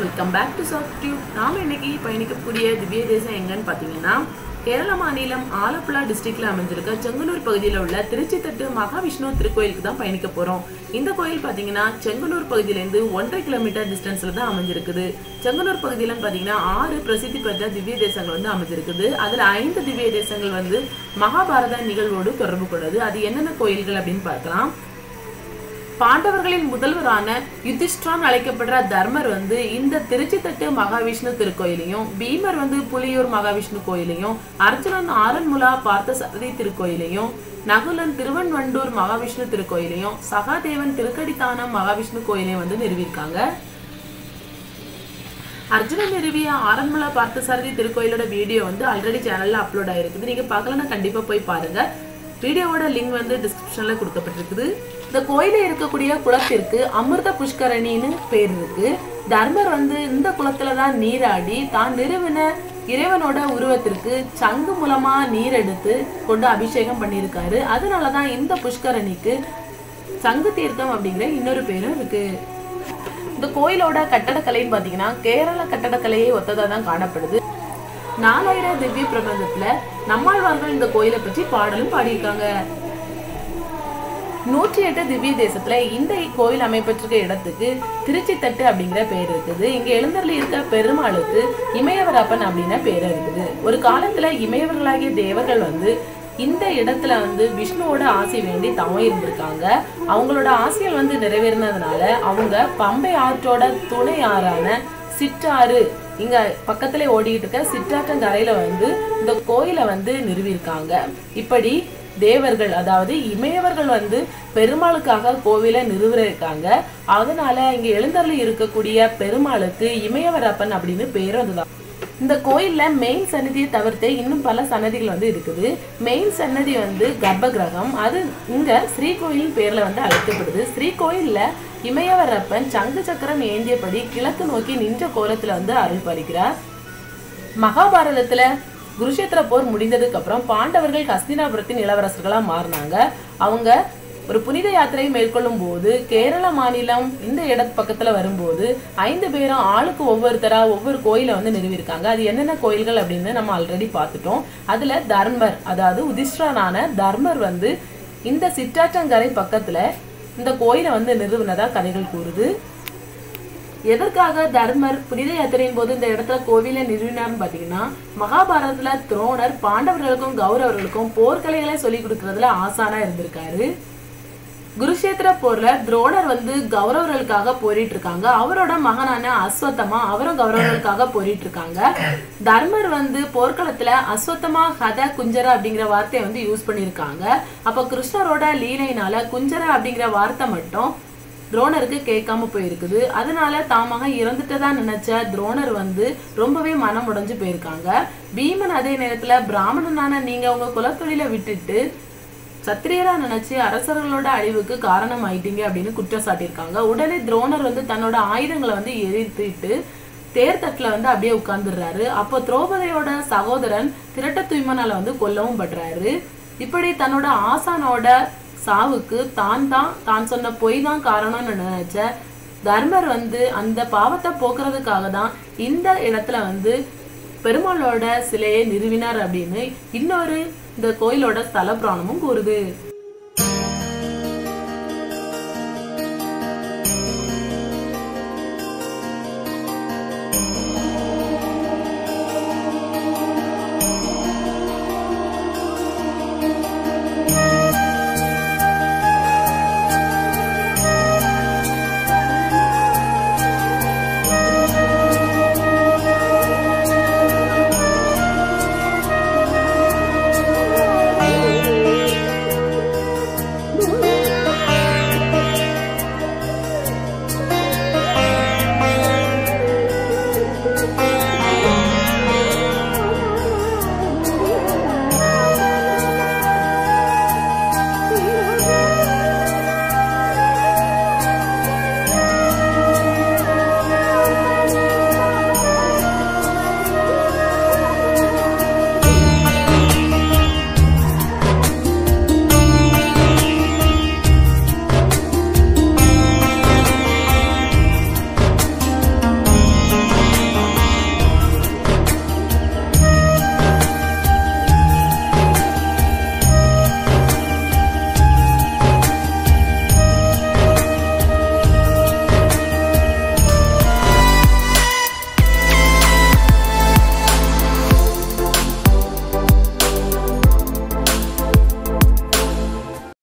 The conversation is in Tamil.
Welcome back to Softube. நாம இன்னைக்கு பயணிக்கக்கூடிய திவ்ய தேசம் எங்கன்னு பாத்தீங்கன்னா கேரள மாநிலம் ஆலப்புழா டிஸ்ட்ரிக்ட்ல அமைஞ்சிருக்க செங்கனூர் பகுதியில் உள்ள திருச்சித்தட்டு மகாவிஷ்ணு திருக்கோயிலுக்கு தான் பயணிக்க போறோம். இந்த கோயில் பாத்தீங்கன்னா செங்கனூர் பகுதியிலிருந்து 1.5 கிலோமீட்டர் டிஸ்டன்ஸ்ல தான் அமைஞ்சிருக்குது. செங்கனூர் பகுதியில பாத்தீங்கன்னா 6 பிரசித்தி பெற்ற திவ்ய தேசங்கள் வந்து அமைஞ்சிருக்குது. அதுல 5 திவ்ய தேசங்கள் வந்து மகாபாரத நிகழ்வோடு தொடர்பு கொண்டது. அது என்னென்ன கோயில்கள் அப்படின்னு பார்க்கலாம். பாண்டவர்களின் முதல்வரான யுதிஷ்டிரன் அழைக்கப்படுற தர்மர் வந்து இந்த திருச்சித்தட்டு மகாவிஷ்ணு திருக்கோயிலையும், பீமர் வந்து புலியூர் மகாவிஷ்ணு கோயிலையும், அர்ஜுனன் ஆரன்முலா பார்த்தசாரதி திருக்கோயிலையும், நகுலன் திருவன்வண்டூர் மகாவிஷ்ணு திருக்கோயிலையும், சகாதேவன் திருக்கடித்தானம் மகாவிஷ்ணு கோயிலையும் வந்து நிறுவியிருக்காங்க. அர்ஜுனன் நிறுவிய ஆரன்முலா பார்த்தசாரதி திருக்கோயிலோட வீடியோ வந்து ஆல்ரெடி சேனல்ல அப்லோட் ஆயிருக்குது. நீங்க பார்க்கலன்னா கண்டிப்பா போய் பாருங்க. வீடியோவோட லிங்க் வந்து டிஸ்கிரிப்ஷன்ல கொடுக்கப்பட்டிருக்குது. இந்த கோயில இருக்கக்கூடிய குளத்திற்கு அமிர்த புஷ்கரணின்னு பேர் இருக்கு. தர்மர் வந்து இந்த குளத்துலதான் நீராடி தான் நிறுவன இறைவனோட உருவத்திற்கு சங்கு மூலமா நீர் எடுத்து கொண்டு அபிஷேகம் பண்ணியிருக்காரு. அதனாலதான் இந்த புஷ்கரணிக்கு சங்கு தீர்த்தம் அப்படிங்கிற இன்னொரு பேரும் இருக்கு. இந்த கோயிலோட கட்டடக்கலைன்னு பாத்தீங்கன்னா கேரள கட்டடக்கலையை ஒத்ததா தான் காணப்படுது. 4000 திவ்ய பிரபந்தத்துல நம்மாழ்வார்கள் இந்த கோயிலை பற்றி பாடலும் பாடியிருக்காங்க. 108 திவ்ய தேசத்துல இந்த கோயில் அமைப்பட்டிருக்க இடத்துக்கு திருச்சித்தட்டு அப்படிங்கிற பேர் இருக்குது. இங்க எழுந்தருளி இருக்க பெருமாளுக்கு இமயவரப்பன் அப்படின்னா பேர் இருக்குது. ஒரு காலத்துல இமயவர்களாகிய தேவர்கள் வந்து இந்த இடத்துல வந்து விஷ்ணுவோட ஆசை வேண்டி தவம் இருந்திருக்காங்க. அவங்களோட ஆசைகள் வந்து நிறைவேறினதுனால அவங்க பம்பை ஆற்றோட துணை ஆறான சிற்றாறு இங்க பக்கத்துல ஓடிக்கிட்டு இருக்க சிற்றாற்றங்கரையில வந்து இந்த கோயிலை வந்து நிறுவியிருக்காங்க. இப்படி தேவர்கள் அதாவது இமயவர்கள் வந்து பெருமாளுக்காக கோவிலை நிறுவிருக்காங்க. அதனால இங்க எழுந்தருளி இருக்கக்கூடிய பெருமாளுக்கு இமயவரப்பன் அப்படின்னு பேரும் அதுதான். இந்த கோயில்ல மெயின் சன்னதியை தவிர்த்து இன்னும் பல சன்னதிகள் வந்து இருக்குது. மெயின் சன்னதி வந்து கர்ப்ப கிரகம். அது இங்க ஸ்ரீ கோயில் பேர்ல வந்து அழைக்கப்படுது. ஸ்ரீ கோயில்ல இமயவரப்பன் சங்கு சக்கரம் ஏந்தியபடி கிழக்கு நோக்கி நின்ற கோலத்துல வந்து அருள் பாலிக்கிறார். மகாபாரதத்துல குருஷேத்திர போர் முடிந்ததுக்கு அப்புறம் பாண்டவர்கள் ஹஸ்தினாபுரத்தின் இளவரசர்களா மாறினாங்க. அவங்க ஒரு புனித யாத்திரை மேற்கொள்ளும் போது கேரள மாநிலம் இந்த இடத்து பக்கத்துல வரும்போது 5 பேரும் ஆளுக்கு ஒவ்வொருத்தரா ஒவ்வொரு கோயிலை வந்து நிறுவியிருக்காங்க. அது என்னென்ன கோயில்கள் அப்படின்னு நம்ம ஆல்ரெடி பார்த்துட்டோம். அதுல தர்மர் அதாவது யுதிஷ்டிரனான தர்மர் வந்து இந்த சிற்றாற்றங்கரை பக்கத்துல இந்த கோயிலை வந்து நிறுவனதா கதைகள் கூறுது. எதற்காக தர்மர் புனித யாத்திரையின் போது இந்த இடத்துல கோவிலை நிறுவினார்னு பாத்தீங்கன்னா மகாபாரதத்துல துரோணர் பாண்டவர்களுக்கும் கௌரவர்களுக்கும் போர்க்கலைகளை சொல்லி கொடுக்கறதுல ஆசானா இருந்திருக்காரு. குருஷேத்திர போர்ல துரோணர் வந்து கௌரவர்களுக்காக போரிட்டு இருக்காங்க. அவரோட மகனான அஸ்வத்தமா அவரும் கௌரவர்களுக்காக போரிட்டு இருக்காங்க. தர்மர் வந்து போர்க்களத்துல அஸ்வத்தமா ஹத குஞ்சர அப்படிங்கிற வார்த்தையை வந்து யூஸ் பண்ணியிருக்காங்க. அப்ப கிருஷ்ணரோட லீலையினால குஞ்சர அப்படிங்கிற வார்த்தை மட்டும் துரோணருக்கு கேட்காம போயிருக்குது. அதனால தாமாக இறந்துட்டதா நினைச்ச துரோணர் வந்து ரொம்பவே மனம் உடைஞ்சு போயிருக்காங்க. பீமன் அதே நேரத்துல பிராமணனான நீங்க உங்க குலத்தொழிலை விட்டுட்டு சத்திரியரா நினைச்சு அரசர்களோட அழிவுக்கு காரணம் ஆயிட்டீங்க அப்படின்னு குற்றம் சாட்டியிருக்காங்க. உடனே துரோணர் வந்து தன்னோட ஆயுதங்களை வந்து எரித்துட்டு தேர்தட்டுல வந்து அப்படியே உட்கார்ந்துடுறாரு. அப்போ திரௌபதியோட சகோதரன் திரட்டத்துய்மனால வந்து கொல்லவும் படுறாரு. இப்படி தன்னோட ஆசானோட சாவுக்கு தான் சொன்ன பொய் தான் காரணம்னு நினைச்ச தர்மர் வந்து அந்த பாவத்தை போக்குறதுக்காக தான் இந்த இடத்துல வந்து பெருமாளோட சிலையை நிறுவினார் அப்படின்னு இன்னொரு இந்த கோயிலோட ஸ்தல புராணமும் கூறுது.